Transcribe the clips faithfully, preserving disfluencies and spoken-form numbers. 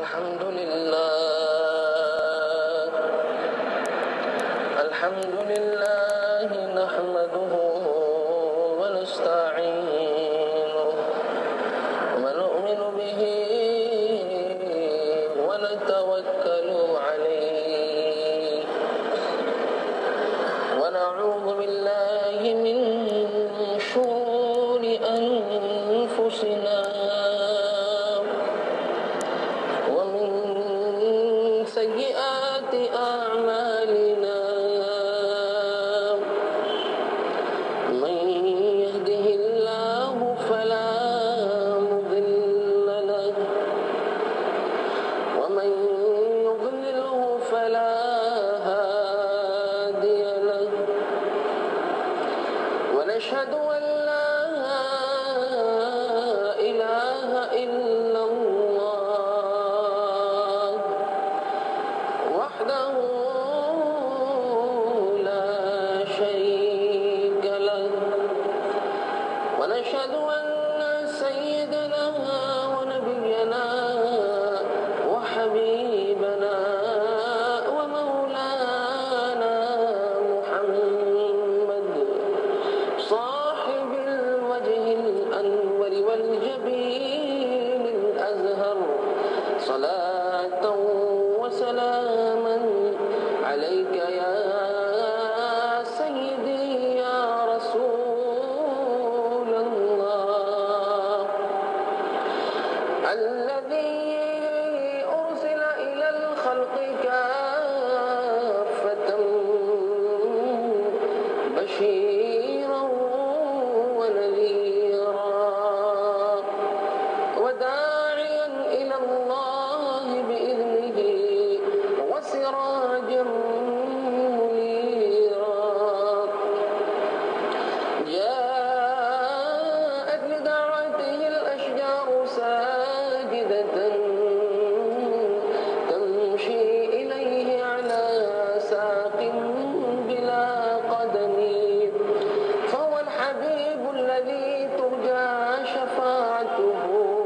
الحمد لله الحمد لله نحمده ونستعينه ونؤمن به ونتوكل عليه ونعوذ بالله من شرور أنفسنا ومن سيئات أعمالنا من يهده الله فلا مضل له ومن يضلله فلا هادي له ونشهد أن لا إله إلا الله وحده لا شريك له ونشهد أن سيدنا ونبينا وحبيبنا ومولانا محمد صاحب الوجه الأنور والجبين الأزهر صلاة وسلاما عليك يا سيدي يا رسول الله الذي أرسل إلى الخلق كافة بشيرا ونذيرا وداعيا إلى الله بإذنه وسراجا منيرا جاءت لدعوته الأشجار ساجدة تمشي إليه على ساق بلا قدم فهو الحبيب الذي ترجى شفاعته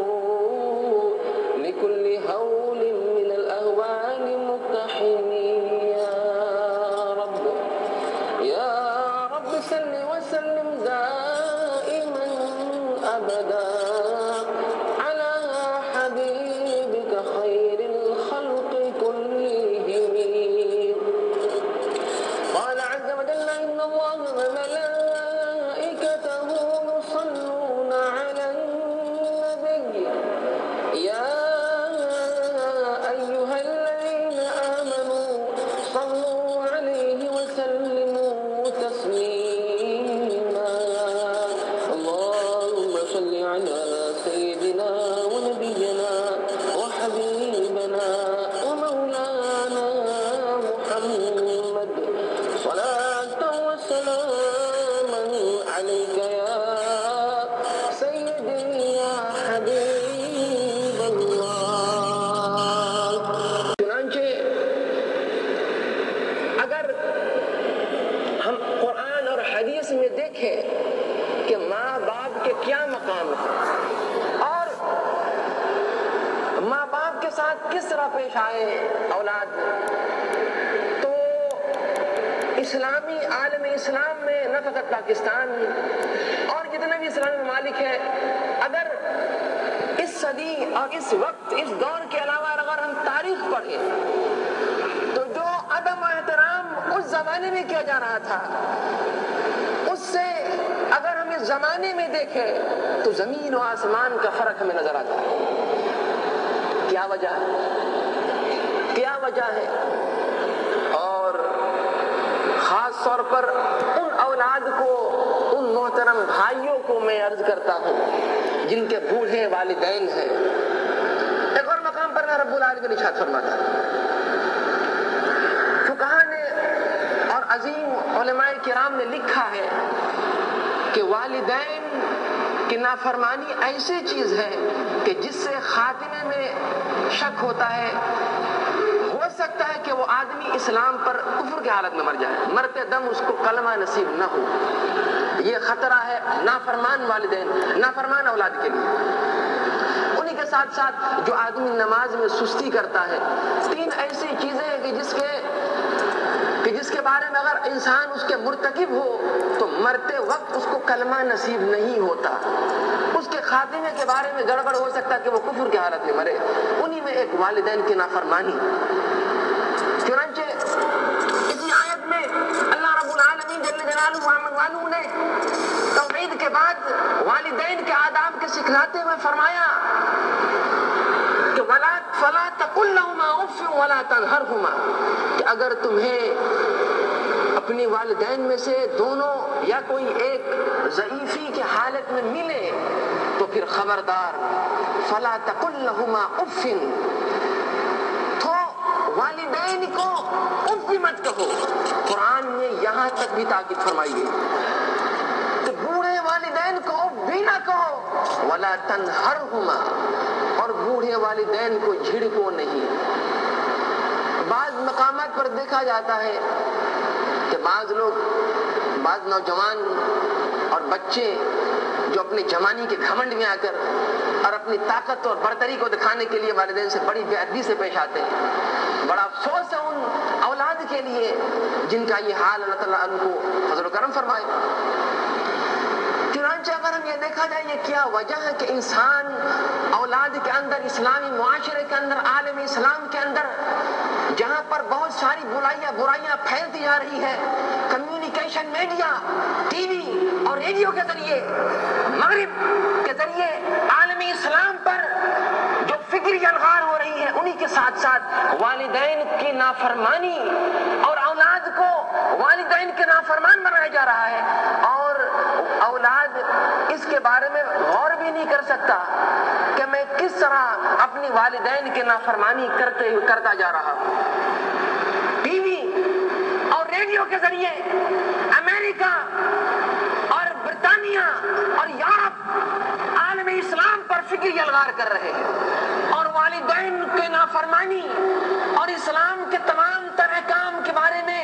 لكل هول من الأهوال مقتحم يا رب يا رب صل وسلم دائما أبدا على حبيبك خير الخلق كلهم قال عز وجل إن الله وملائكته يصلون على النبي يا أيها الذين آمنوا صلوا عليه وسلموا تسليما اللهم صل على سيدنا ونبينا وحبيبنا ومولانا محمد صلاة وسلاما عليك يا سيدي يا حبيب الله چنانچہ اگر ہم قرآن اور حدیث میں دیکھیں کہ ماں باپ کے کیا مقام ہے اور ماں باپ کے ساتھ کس طرح پیش آئے اولاد تو اسلامی عالم اسلام میں نہ فقط پاکستان اور جتنے بھی اسلامی ممالک ہیں اگر اس صدی اور اس وقت اس دور کے علاوہ اگر ہم تاریخ پڑھیں تو جو عدم احترام اس زمانے میں کیا جا رہا تھا اس سے اگر ہم اس زمانے میں دیکھیں تو زمین و آسمان کا فرق ہمیں نظر آتا ہے کیا وجہ ہے کیا وجہ ہے اور خاص طور پر ان اولاد کو ان محترم بھائیوں کو میں عرض کرتا ہوں جن کے بوڑھے والدین ہیں ایک اور مقام پر میں رب العالمین ارشاد فرماتا ہے فقہا نے اور عظیم علماء کرام نے لکھا ہے کہ والدین کی نافرمانی ایسی چیز ہے کہ جس سے خاتمے میں شک ہوتا ہے ہو سکتا ہے کہ وہ آدمی اسلام پر کفر کی حالت میں مر جائے مرتے دم اس کو کلمہ نصیب نہ ہو یہ خطرہ ہے نافرمان والدین نافرمان اولاد کے لیے انہی کے ساتھ ساتھ جو آدمی نماز میں سستی کرتا ہے، تین ایسی چیزیں ہیں کہ جس کے کہ جس کے بارے میں اگر انسان اس کے مرتکب ہو تو مرتے وقت اس کو کلمہ نصیب نہیں ہوتا، اس کے خاتمے کے بارے میں گڑبڑ ہو سکتا کہ وہ کفر کی حالت میں مرے۔ انہی میں ایک والدین کی نافرمانی۔ چنانچہ اسی آیت میں اللہ رب العالمین جل جلالہ وعلا نے توحید کے بعد والدین کے آداب کے سکھلاتے ہوئے فرمایا کہ وَلَا فَلَا تَقُلْ لَهُمَا أُفٍّ وَلَا تَنْهَرْهُمَا، کہ اگر تمہیں اپنی والدین میں سے دونوں یا کوئی ایک ضعیفی کی حالت میں ملے تو پھر خبردار فَلَا تَقُلْ لَهُمَا أُفٍّ، تو والدین کو اف بھی مت کہو۔ قرآن نے یہاں تک بھی تاکید فرمائی ہے کہ بوڑھے والدین کو اف بھی نہ کہو، وَلَا تَنْهَرْهُمَا، اور بوڑھے والدین کو جھڑکو نہیں۔ بعض مقامات پر دیکھا جاتا ہے کہ بعض لوگ، بعض نوجوان اور بچے جو اپنے جوانی کے گھمنڈ میں آ کر اور اپنی طاقت اور برتری کو دکھانے کے لیے والدین سے بڑی بے ادبی سے پیش آتے ہیں۔ بڑا افسوس ہے ان اولاد کے لیے جن کا یہ حال، اللہ تعالیٰ ان کو فضل و کرم فرمائے۔ چنانچہ اگر ہم یہ دیکھا جائے یہ کیا وجہ ہے کہ انسان اولاد کے اندر، اسلامی معاشرے کے اندر، عالم اسلام کے اندر جہاں پر بہت ساری برائیاں برائیاں پھیلتی جا رہی ہے، کمیونیکیشن میڈیا، ٹی وی اور ریڈیو کے ذریعے، مغرب کے ذریعے عالم اسلام پر جو فکری الغار ہو رہی ہے، انہی کے ساتھ ساتھ والدین کی نافرمانی اور اولاد کو والدین کے نافرمان بنایا جا رہا ہے، اور اولاد اس کے بارے میں غور بھی نہیں کر سکتا کہ میں کس طرح اپنی والدین کی نافرمانی کرتے کرتا جا رہا ہوں۔ ٹی وی اور ریڈیو کے ذریعے امریکہ اور برطانیہ اور یورپ عالم اسلام پر فکری الغار کر رہے ہیں، اور والدین کے نافرمانی اور اسلام کے تمام تر احکام کے بارے میں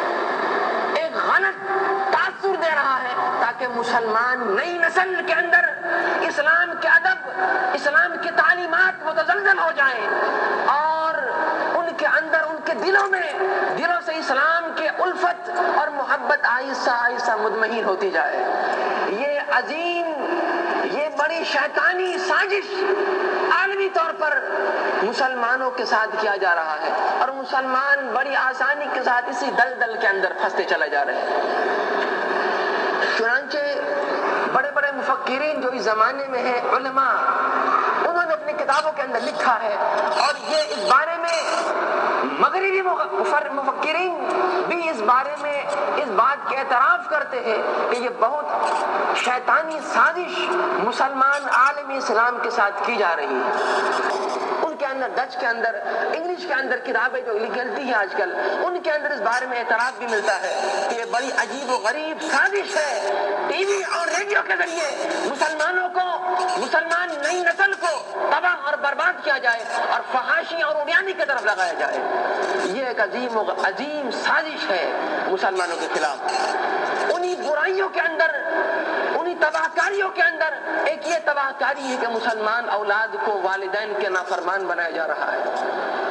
ایک غلط تاثر دے رہا ہے تاکہ مسلمان نئی نسل کے اندر اسلام کے ادب، اسلام کی تعلیمات متزلزل ہو جائیں، اور ان کے اندر، ان کے دلوں میں، دلوں سے اسلام کے الفت اور محبت آہستہ آہستہ مطمئن ہوتی جائے۔ یہ عظیم، یہ بڑی شیطانی سازش عالمی طور پر مسلمانوں کے ساتھ کیا جا رہا ہے، اور مسلمان بڑی آسانی کے ساتھ اسی دلدل کے اندر پھنستے چلے جا رہے ہیں۔ چنانچہ بڑے بڑے مفکرین جو اس زمانے میں ہیں، علماء، انہوں نے اپنی کتابوں کے اندر لکھا ہے، اور یہ اس بارے میں مغربی مفکرین بھی اس بارے میں اس بات کے اعتراف کرتے ہیں کہ یہ بہت شیطانی سازش مسلمان عالم اسلام کے ساتھ کی جا رہی ہے۔ ان کے اندر، ڈچ کے اندر، انگلش کے اندر کتابیں جو نکلتی ہیں آج کل، ان کے اندر اس بارے میں اعتراف بھی ملتا ہے کہ یہ بڑی عجیب و غریب سازش ہے، ٹی وی اور ریڈیو کے ذریعے مسلمانوں کو، مسلمان نئی نسل کو تباہ اور برباد کیا جائے اور فحاشی اور عریانی کی طرف لگایا جائے۔ یہ ایک عظیم و عظیم سازش ہے مسلمانوں کے خلاف۔ انہی برائیوں کے اندر، انہی تباہ کاریوں کے اندر ایک یہ تباہ کاری ہے کہ مسلمان اولاد کو والدین کے نافرمان بنایا جا رہا ہے۔